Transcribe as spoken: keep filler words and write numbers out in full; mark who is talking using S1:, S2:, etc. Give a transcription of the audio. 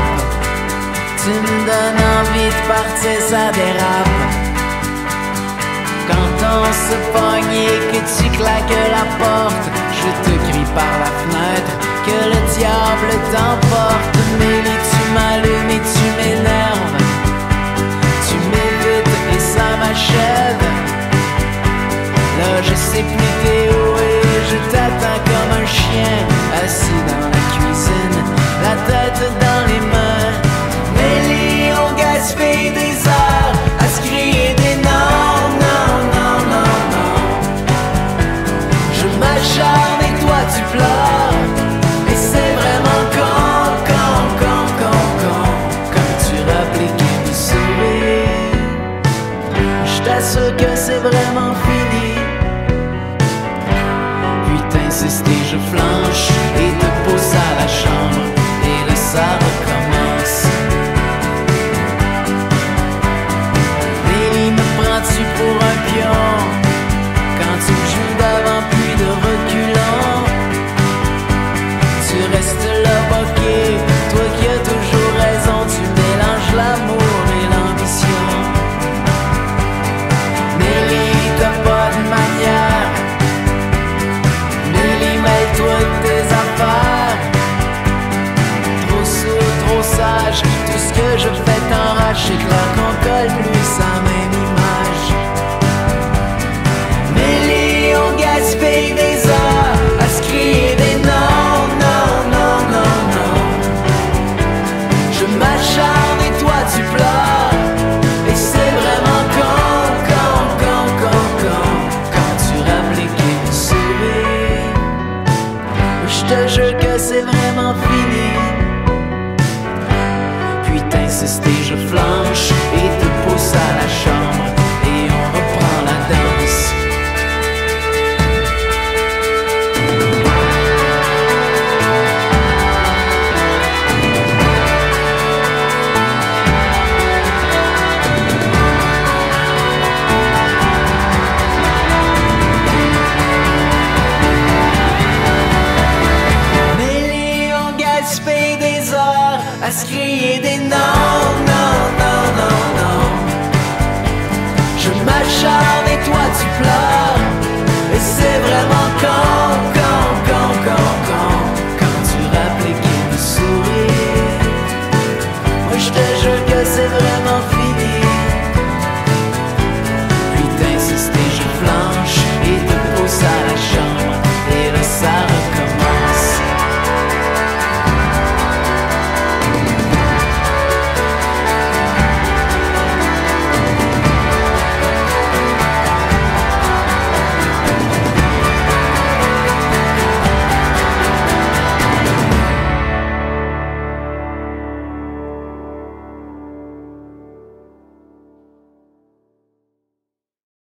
S1: frappe. Tu me donnes envie de partir, ça dérape. Quand on se pogne et que tu claques la porte, je te crie par la fenêtre que le diable t'emporte. Mélie, tu m'allumes et tu m'énerves. Tu m'évites et ça m'achève. Là je sais plus t'es où et je t'attends comme un chien, assis dans la cuisine, la tête dans les mains. Mélie, on gaspille des heures à se crier des noms, non, non, non, non. Je m'acharne et toi tu pleures. Et c'est vraiment con, con, con, con, con. Comme tu rappliques me sauver. Je t'assure que c'est vraiment fini. Puis t'insistes et je flanche et te pousse à la chambre. Et là ça recommence. Mélie, me prends-tu pour un pion quand tu me joues d'avant puis de reculant? Tu restes là boqué, toi qui as toujours raison. Tu mélanges l'amour et l'ambition. Mélie, t'as pas de manière. Mélie, mêle-toi de tes affaires. Trop sourd, trop sage, tout ce que je fais t'enrage. C'est clair qu'on colle plus sa même image. Mélie, on gaspille des heures à se crier des noms, non, non, non, non. Je m'acharne et toi tu pleures. Et c'est vraiment con, con, con, con, con. Quand tu rappliques et me sauver. Je te jure que c'est vraiment fini. Puis t'insistes et je flanche et te pousse à la chambre. Et on reprend la danse. Mélie, on gaspille des heures à se crier des noms, non, non, non, non. Je m'acharne et toi tu pleures. Et c'est vraiment con.